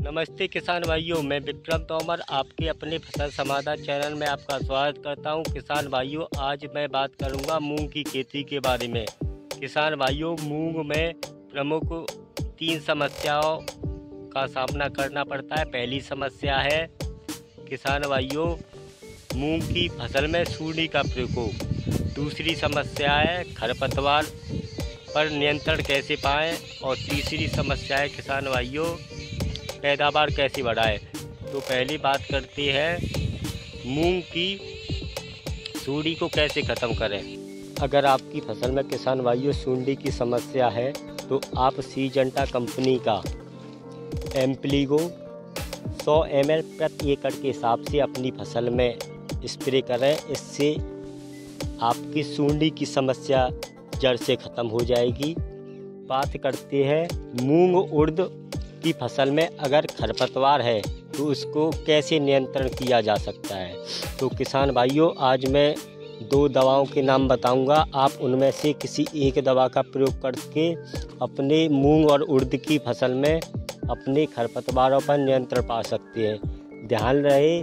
नमस्ते किसान भाइयों, मैं विक्रम तोमर आपके अपने फसल समाधान चैनल में आपका स्वागत करता हूं। किसान भाइयों, आज मैं बात करूंगा मूंग की खेती के बारे में। किसान भाइयों, मूंग में प्रमुख 3 समस्याओं का सामना करना पड़ता है। पहली समस्या है किसान भाइयों, मूंग की फसल में सूंडी का प्रकोप। दूसरी समस्या है खरपतवार पर नियंत्रण कैसे पाएँ, और तीसरी समस्या है किसान भाइयों, पैदावार कैसे बढ़ाएं। तो पहली बात करते हैं मूंग की सूंडी को कैसे ख़त्म करें। अगर आपकी फसल में किसान भाइयों सूंडी की समस्या है तो आप सिंजेंटा कंपनी का एम्प्लीगो 100 ml प्रति एकड़ के हिसाब से अपनी फसल में स्प्रे करें। इससे आपकी सूंडी की समस्या जड़ से ख़त्म हो जाएगी। बात करते हैं मूंग उड़द की फसल में अगर खरपतवार है तो उसको कैसे नियंत्रण किया जा सकता है। तो किसान भाइयों, आज मैं 2 दवाओं के नाम बताऊंगा। आप उनमें से किसी एक दवा का प्रयोग करके अपने मूंग और उड़द की फसल में अपने खरपतवारों पर नियंत्रण पा सकते हैं। ध्यान रहे,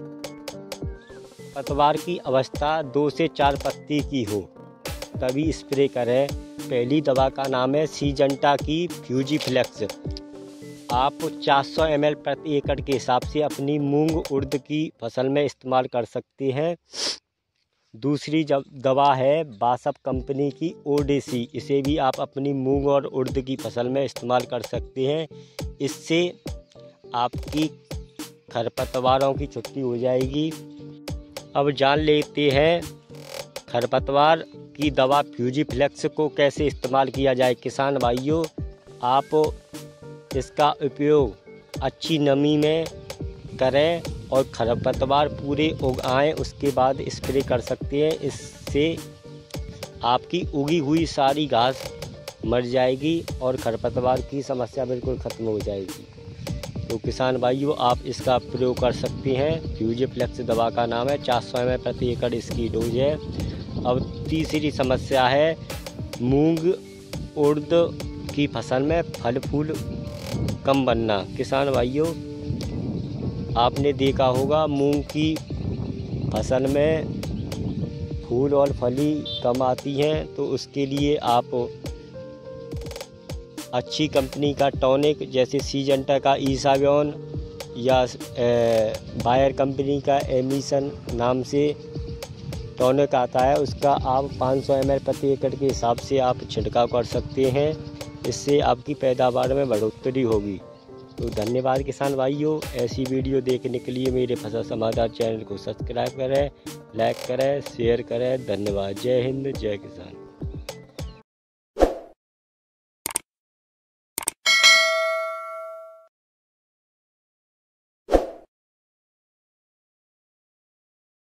पतवार की अवस्था 2 से 4 पत्ती की हो तभी स्प्रे करें। पहली दवा का नाम है सिंजेंटा की फ्यूजीफ्लेक्स। आप 400 ml प्रति एकड़ के हिसाब से अपनी मूंग उड़द की फसल में इस्तेमाल कर सकते हैं। दूसरी दवा है बासप कंपनी की ओडेसी। इसे भी आप अपनी मूंग और उड़द की फसल में इस्तेमाल कर सकते हैं। इससे आपकी खरपतवारों की छुट्टी हो जाएगी। अब जान लेते हैं खरपतवार की दवा फ्यूजीफ्लेक्स को कैसे इस्तेमाल किया जाए। किसान भाइयों, आप इसका उपयोग अच्छी नमी में करें और खरपतवार पूरे उग आएँ उसके बाद स्प्रे कर सकते हैं। इससे आपकी उगी हुई सारी घास मर जाएगी और खरपतवार की समस्या बिल्कुल ख़त्म हो जाएगी। तो किसान भाइयों, आप इसका प्रयोग कर सकते हैं। फ्यूजीफ्लेक्स दवा का नाम है, 400 ml प्रति एकड़ इसकी डोज है। अब तीसरी समस्या है मूंग उड़द की फसल में फल फूल कम बनना। किसान भाइयों, आपने देखा होगा मूंग की फसल में फूल और फली कम आती हैं, तो उसके लिए आप अच्छी कंपनी का टॉनिक जैसे सिंजेंटा का ईसावियोन या बायर कंपनी का एमिसन नाम से टॉनिक आता है, उसका आप 500 ml प्रति एकड़ के हिसाब से आप छिड़काव कर सकते हैं। इससे आपकी पैदावार में बढ़ोतरी होगी। तो धन्यवाद किसान भाइयों। ऐसी वीडियो देखने के लिए मेरे फसल समाधान चैनल को सब्सक्राइब करें, लाइक करें, शेयर करें। धन्यवाद। जय हिंद, जय किसान।